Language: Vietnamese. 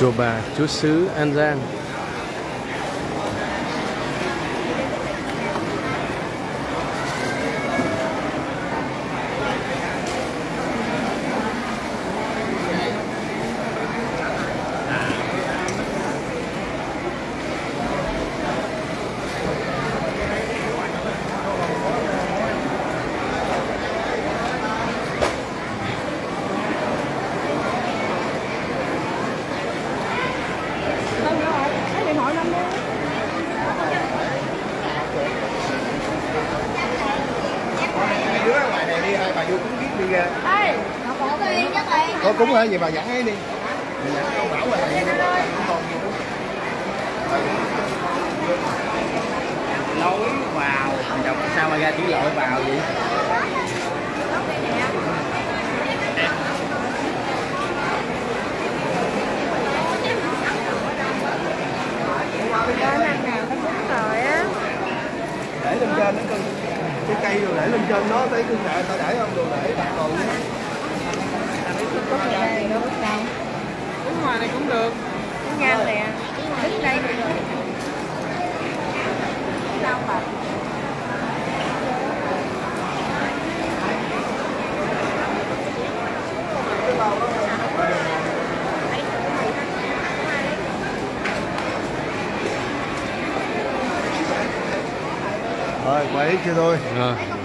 Chùa Bà Chúa Xứ An Giang. Bà vô cúng kiết đi ra. Ê, có tiền cho tiền. Có cúng hả? Vậy bà dẫn ấy đi. Bảo bà lối vào. Sao mà ra chỉ lội vào vậy? Để lên trên nó cái cây rồi để lên trên nó thấy cưng nè, ta để không đồ để đặt đồ nhé. Đứng ngoài này cũng được. Đứng ngang nè. Đứng đây cũng được. Sao bà? Rồi, quay chưa thôi.